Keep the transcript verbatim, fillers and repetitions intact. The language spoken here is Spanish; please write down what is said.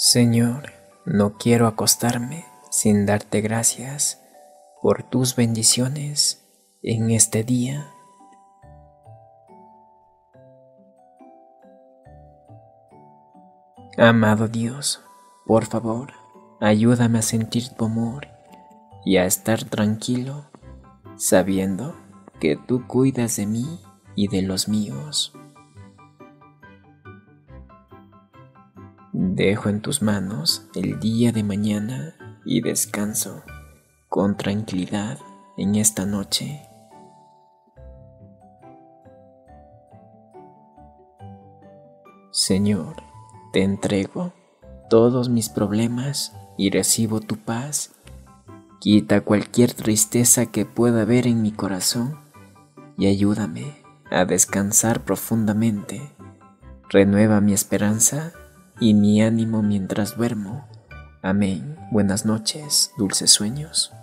Señor, no quiero acostarme sin darte gracias por tus bendiciones en este día. Amado Dios, por favor, ayúdame a sentir tu amor y a estar tranquilo, sabiendo que tú cuidas de mí y de los míos. Dejo en tus manos el día de mañana y descanso con tranquilidad en esta noche. Señor, te entrego todos mis problemas y recibo tu paz. Quita cualquier tristeza que pueda haber en mi corazón y ayúdame a descansar profundamente. Renueva mi esperanza y mi ánimo mientras duermo. Amén. Buenas noches, dulces sueños.